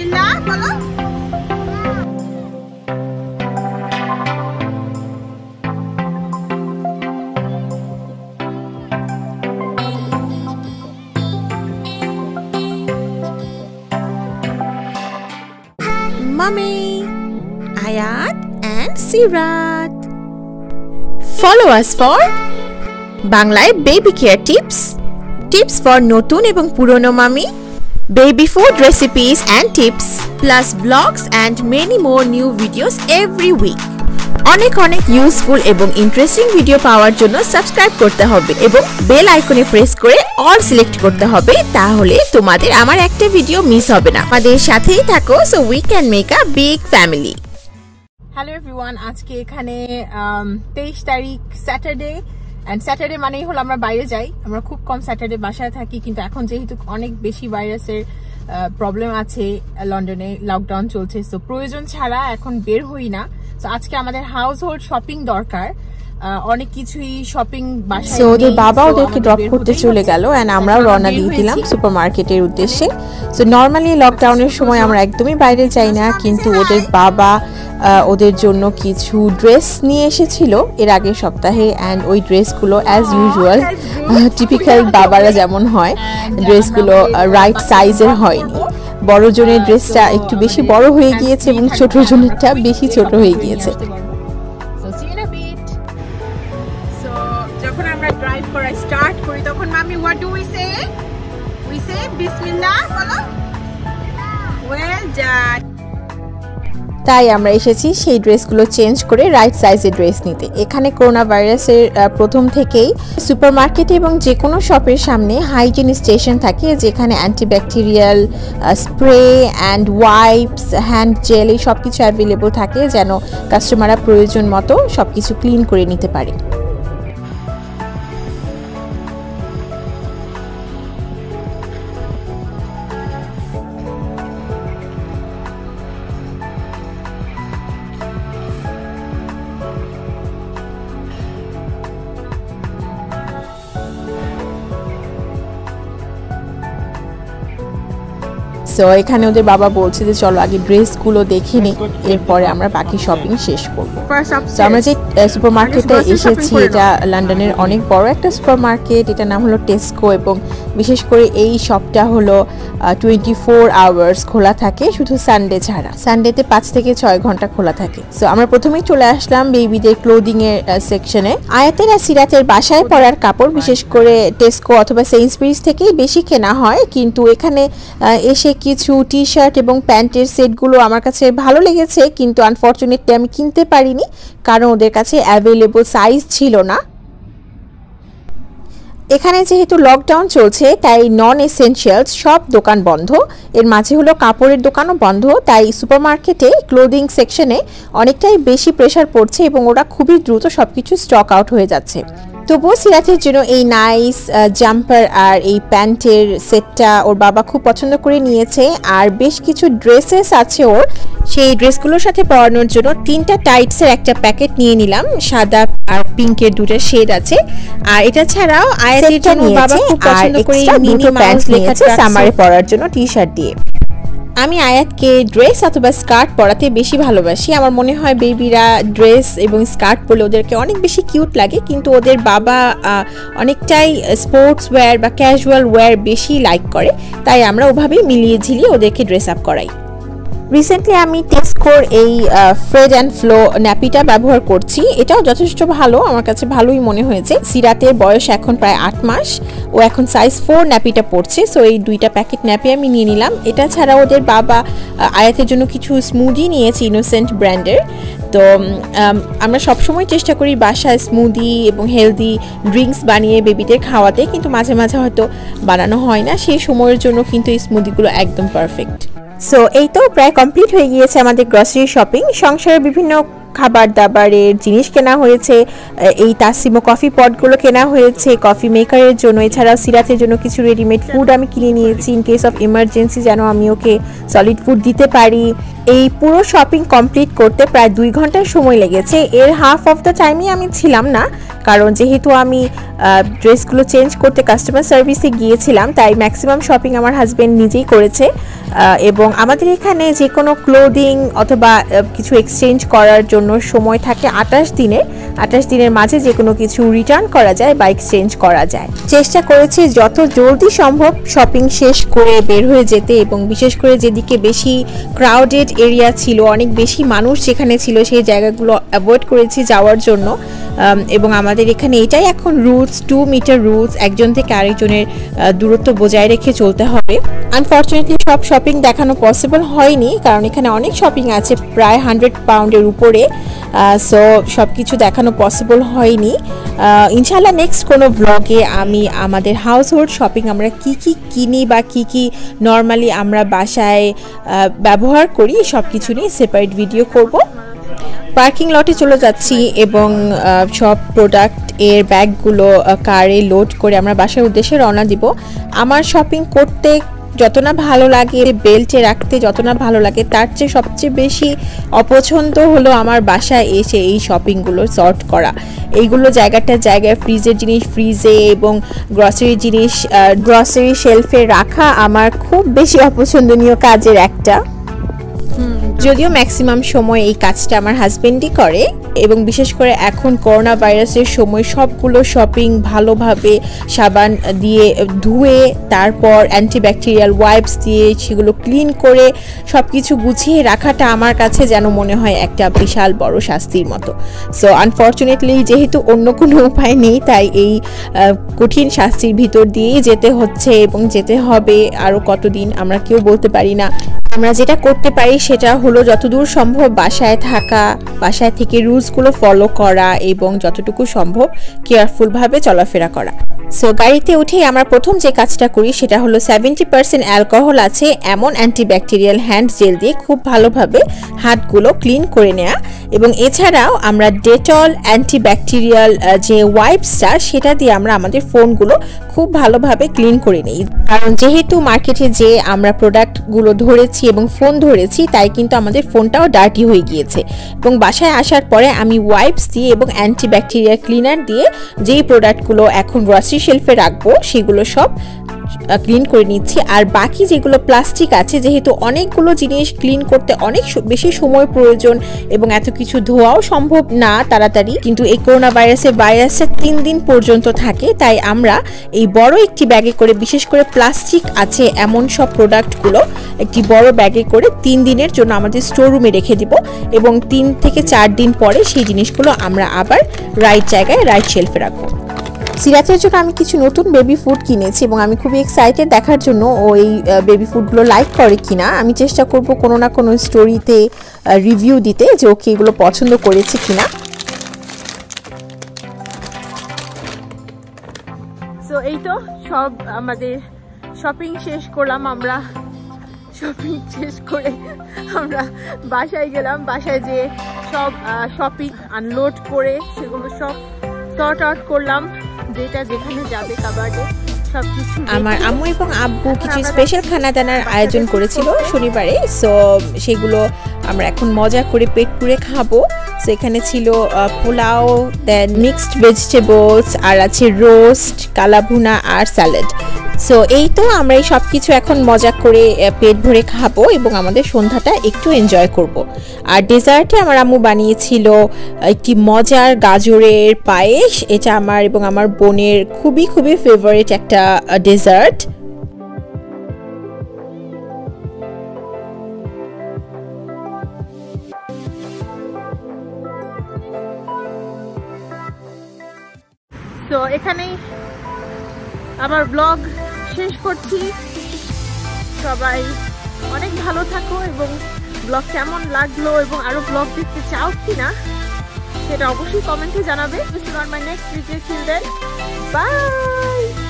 বিসমিল্লাহ বলো। Mummy, Ayat and Sirat. Follow us for Bangla baby care tips for নতুন এবং পুরনো মামি, baby food recipes and tips, plus vlogs and many more new videos every week. অনেক useful এবং interesting video পাওয়ার জন্য সাবস্ক্রাইব করতে হবে এবং বেল আইকনে প্রেস করে অল সিলেক্ট করতে হবে, তাহলে তোমাদের আমার একটা ভিডিও মিস হবে না। আমাদের সাথেই থাকো, so we can make a big family. Hello everyone, আজকে এখানে 23 তারিখ স্যাটারডে, এন্ড স্যাটারডে মানেই হলো আমরা বাইরে যাই। আমরা খুব কম স্যাটারডে বাসায় থাকি, কিন্তু এখন যেহেতু অনেক বেশি ভাইরাসের প্রবলেম আছে লন্ডনে, লকডাউন চলছে, সো প্রয়োজন ছাড়া এখন বের হই না। তো আজকে আমাদের হাউস হোল্ড শপিং দরকার, অনেক কিছুই শপিং বাসায়। সো ওদের বাবা ওদেরকে ড্রপ করতে চলে গেল এন্ড আমরাও রওনা দিয়ে দিলাম সুপারমার্কেটের উদ্দেশ্যে। সো নর্মালি লকডাউনের সময় আমরা একদমই বাইরে যাই না, কিন্তু ওদের বাবা ওদের জন্য কিছু ড্রেস নিয়ে এসেছিল এর আগের সপ্তাহে, অ্যান্ড ওই ড্রেসগুলো অ্যাজ ইউজুয়াল টিপিক্যাল বাবারা যেমন হয়, ড্রেসগুলো রাইট সাইজের হয়নি। বড় জনের ড্রেসটা একটু বেশি বড় হয়ে গিয়েছে এবং ছোট জনেরটা বেশি ছোট হয়ে গিয়েছে। যখন আমরা ড্রাইভ করা স্টার্ট করি তখন মামি what do we say? We say বিসমিল্লাহ বলো। Well done. তাই আমরা এসেছি সেই ড্রেসগুলো চেঞ্জ করে রাইট সাইজের ড্রেস নিতে। এখানে করোনা ভাইরাসের প্রথম থেকেই সুপারমার্কেট এবং যে কোনো শপের সামনে হাইজিন স্টেশন থাকে, যেখানে antibacterial spray and wipes, hand gel, এই সব কিছু অ্যাভেলেবল থাকে, যেন কাস্টমাররা প্রয়োজন মতো সব কিছু ক্লিন করে নিতে পারে। সো এখানে ওদের বাবা বলছে যে চলো আগে ড্রেসগুলো দেখে নিই, এরপরে আমরা বাকি শপিং শেষ করবো। তো আমরা যে সুপারমার্কেটে এসেছি, এটা লন্ডনের অনেক বড় একটা সুপারমার্কেট, এটার নাম হলো টেস্কো, এবং বিশেষ করে এই শপটা হলো 24 আওয়ার্স খোলা থাকে, শুধু সানডে ছাড়া। সানডেতে 5 থেকে 6 ঘন্টা খোলা থাকে। সো আমরা প্রথমেই চলে আসলাম বেবিদের ক্লোদিং এর সেকশনে। আয়াতের আর সিরাতের বাসায় পরার কাপড় বিশেষ করে টেস্কো অথবা সেইন্সবেরিজ থেকেই বেশি কেনা হয়, কিন্তু এখানে এসে কিছু টি শার্ট এবং প্যান্টের সেটগুলো আমার কাছে ভালো লেগেছে, কিন্তু আনফরচুনেটলি আমি কিনতে পারিনি, কারণ ওদের কাছে অ্যাভেলেবল সাইজ ছিল না। এখানে যেহেতু লকডাউন চলছে, তাই নন এসেনশিয়ালস সব দোকান বন্ধ, এর মাঝে হলো কাপড়ের দোকানও বন্ধ, তাই সুপারমার্কেটে ক্লোদিং সেকশনে অনেকটাই বেশি প্রেশার পড়ছে এবং ওরা খুবই দ্রুত সবকিছু স্টক আউট হয়ে যাচ্ছে। তবুও সিরাতের জন্য এই নাইস জাম্পার আর এই প্যান্টের সেটটা ওর বাবা খুব পছন্দ করে নিয়েছে, আর বেশ কিছু ড্রেসেস আছে ওর, সেই ড্রেসগুলোর সাথে পরানোর জন্য 3টা টাইটসের একটা প্যাকেট নিয়ে নিলাম, সাদা আর পিঙ্কের 2টা শেড আছে। আর এটা ছাড়াও আয়াতের জন্য বাবা খুব পছন্দ করে মিনি মাউস লেখা সামারে পরার জন্য টি শার্ট দিয়ে। আমি আয়াতকে ড্রেস অথবা স্কার্ট পরাতে বেশি ভালোবাসি। আমার মনে হয় বেবিরা ড্রেস এবং স্কার্ট পরলে ওদেরকে অনেক বেশি কিউট লাগে, কিন্তু ওদের বাবা অনেকটাই স্পোর্টস ওয়্যার বা ক্যাজুয়াল ওয়্যার বেশি লাইক করে, তাই আমরা ওভাবেই মিলিয়ে ঝিলিয়ে ওদেরকে ড্রেস আপ করাই। রিসেন্টলি আমি টেস্কোর এই ফ্রেড অ্যান্ড ফ্লো ন্যাপিটা ব্যবহার করছি, এটাও যথেষ্ট ভালো, আমার কাছে ভালোই মনে হয়েছে। সিরাতের বয়স এখন প্রায় 8 মাস, ও এখন সাইজ 4 ন্যাপিটা পড়ছে, সো এই 2টা প্যাকেট ন্যাপি আমি নিয়ে নিলাম। এটা ছাড়া ওদের বাবা আয়াতের জন্য কিছু স্মুদি নিয়েছে ইনোসেন্ট ব্র্যান্ডের। তো আমরা সবসময় চেষ্টা করি বাসায় স্মুদি এবং হেলদি ড্রিঙ্কস বানিয়ে বেবিদের খাওয়াতে, কিন্তু মাঝে মাঝে হয়তো বানানো হয় না, সেই সময়ের জন্য কিন্তু এই স্মুদিগুলো একদম পারফেক্ট। সো এই তো প্রায় কমপ্লিট হয়ে গিয়েছে আমাদের গ্রসারি শপিং। সংসারের বিভিন্ন খাবার দাবারের জিনিস কেনা হয়েছে, এই তাসিমো কফি পটগুলো কেনা হয়েছে কফি মেকারের জন্য, এছাড়াও সিরাতের জন্য কিছু রেডিমেড ফুড আমি কিনে নিয়েছি ইন কেস অফ ইমার্জেন্সি, যেন আমি ওকে সলিড ফুড দিতে পারি। এই পুরো শপিং কমপ্লিট করতে প্রায় 2 ঘন্টার সময় লেগেছে। এর হাফ অফ দ্য টাইমই আমি ছিলাম না, কারণ যেহেতু আমি ড্রেসগুলো চেঞ্জ করতে কাস্টমার সার্ভিসে গিয়েছিলাম, তাই ম্যাক্সিমাম শপিং আমার হাজব্যান্ড নিজেই করেছে। এবং আমাদের এখানে যে কোনো ক্লোদিং অথবা কিছু এক্সচেঞ্জ করার জন্য সময় থাকে 28 দিনের। 28 দিনের মাঝে যে কোনো কিছু রিটার্ন করা যায় বা এক্সচেঞ্জ করা যায়। চেষ্টা করেছি যত জলদি সম্ভব শপিং শেষ করে বের হয়ে যেতে, এবং বিশেষ করে যেদিকে বেশি ক্রাউডেড এরিয়া ছিল, অনেক বেশি মানুষ যেখানে ছিল, সেই জায়গাগুলো অ্যাভয়েড করেছি যাওয়ার জন্য। এবং আমাদের এখানে এটাই এখন রুলস, 2 মিটার রুলস, একজন থেকে আরেকজনের দূরত্ব বজায় রেখে চলতে হবে। আনফর্চুনেটলি সব শপিং দেখানো পসিবল হয়নি, কারণ এখানে অনেক শপিং আছে প্রায় 100 পাউন্ডের উপরে, সো সব কিছু দেখানো পসিবল হয়নি। ইনশাল্লাহ নেক্সট কোনো ব্লগে আমি আমাদের হাউস হোল্ড শপিং আমরা কি কি কিনি বা কি কি নর্মালি আমরা বাসায় ব্যবহার করি সব কিছু নিয়ে সেপারেট ভিডিও করব। পার্কিং লটে চলে যাচ্ছি এবং সব প্রোডাক্ট এর ব্যাগগুলো কারে লোড করে আমরা বাসার উদ্দেশ্যে রওনা দিব। আমার শপিং করতে যত না ভালো লাগে, বেল্টে রাখতে যত না ভালো লাগে, তার চেয়ে সবচেয়ে বেশি অপছন্দ হলো আমার বাসায় এসে এই শপিংগুলো সর্ট করা। এইগুলো জায়গায় ফ্রিজের জিনিস ফ্রিজে এবং গ্রসারি জিনিস গ্রসারি শেলফে রাখা আমার খুব বেশি অপছন্দনীয় কাজের একটা। যদিও ম্যাক্সিমাম সময় এই কাজটা আমার হাজবেন্ডই করে, এবং বিশেষ করে এখন করোনা ভাইরাসের সময় সবগুলো শপিং ভালোভাবে সাবান দিয়ে ধুয়ে, তারপর অ্যান্টিব্যাকটেরিয়াল ওয়াইপস দিয়ে সেগুলো ক্লিন করে সব কিছু গুছিয়ে রাখাটা আমার কাছে যেন মনে হয় একটা বিশাল বড় শাস্তির মতো। সো আনফর্চুনেটলি যেহেতু অন্য কোনো উপায় নেই, তাই এই কঠিন শাস্তির ভিতর দিয়েই যেতে হচ্ছে এবং যেতে হবে আরও কতদিন আমরা কেউ বলতে পারি না। আমরা যেটা করতে পারি সেটা হলো যতদূর সম্ভব বাসায় থাকা, বাসায় থেকে রুলসগুলো ফলো করা এবং যতটুকু সম্ভব কেয়ারফুলভাবে চলাফেরা করা। সো গাড়িতে উঠেই আমরা প্রথম যে কাজটা করি সেটা হলো 70% অ্যালকোহল আছে এমন অ্যান্টিব্যাকটেরিয়াল হ্যান্ড জেল দিয়ে খুব ভালোভাবে হাতগুলো ক্লিন করে নেওয়া, এবং এছাড়াও আমরা ডেটল অ্যান্টিব্যাকটেরিয়াল যে ওয়াইপসটা সেটা দিয়ে আমরা আমাদের ফোনগুলো খুব ভালোভাবে ক্লিন করে নিই। কারণ যেহেতু মার্কেটে যে আমরা প্রোডাক্টগুলো ধরেছি এবং ফোন ধরেছি, তাই কিন্তু আমাদের ফোনটাও ডার্টি হয়ে গিয়েছে। এবং বাসায় আসার পরে আমি ওয়াইপস দিয়ে এবং অ্যান্টিব্যাকটেরিয়াল ক্লিনার দিয়ে যেই প্রোডাক্টগুলো এখন গ্রসারি শেলফে রাখবো সেগুলো সব ক্লিন করে নিচ্ছি। আর বাকি যেগুলো প্লাস্টিক আছে, যেহেতু অনেকগুলো জিনিস ক্লিন করতে অনেক বেশি সময় প্রয়োজন এবং এত কিছু ধোয়াও সম্ভব না তাড়াতাড়ি, কিন্তু এই করোনা ভাইরাসের 3 দিন পর্যন্ত থাকে, তাই আমরা এই বড় একটি ব্যাগে করে, বিশেষ করে প্লাস্টিক আছে এমন সব প্রোডাক্টগুলো একটি বড় ব্যাগে করে 3 দিনের জন্য আমাদের স্টোর রুমে রেখে দিব, এবং 3 থেকে 4 দিন পরে সেই জিনিসগুলো আমরা আবার রাইট জায়গায় রাইট শেলফে রাখবো। সিরাতের জন্য আমি কিছু নতুন বেবি ফুড কিনেছি এবং আমি খুবই এক্সাইটেড দেখার জন্য ও এই বেবি ফুডগুলো লাইক করে কিনা। আমি চেষ্টা করব কোনো না কোনো স্টোরিতে রিভিউ দিতে যে ওকে এগুলো পছন্দ করেছে কিনা। সো এই তো সব আমাদের শপিং শেষ করলাম। আমরা শপিং শেষ করে আমরা বাসায় গেলাম। বাসায় যে সব শপিং আনলোড করে সেগুলো সব সর্ট আউট করলাম, যেটা যেখানে যাবে কাবার্ডে সবকিছু। আমার আম্মু এবং আব্বু কিছু স্পেশাল খানা দানার আয়োজন করেছিল শনিবারে, সো সেগুলো আমরা এখন মজা করে পেট পুরে খাবো। সো এখানে ছিল পোলাও, দেন মিক্সড ভেজিটেবলস, আর আছে রোস্ট, কালাভুনা আর স্যালাড। সো এই তো আমরা এই সব কিছু এখন মজা করে পেট ভরে খাবো এবং আমাদের সন্ধ্যাটা একটু এনজয় করব। আর ডেজার্টে আমার আম্মু বানিয়েছিল একটি মজার গাজরের পায়েস। এটা আমার এবং আমার বোনের খুবই খুবই ফেভারিট একটা ডেজার্ট। তো এখানেই আমার ব্লগ শেষ করছি। সবাই অনেক ভালো থাকো এবং ব্লগ কেমন লাগলো এবং আরো ব্লগ দেখতে চাও কিনা সেটা অবশ্যই কমেন্টে জানাবে। See you on my next video. Till then, bye.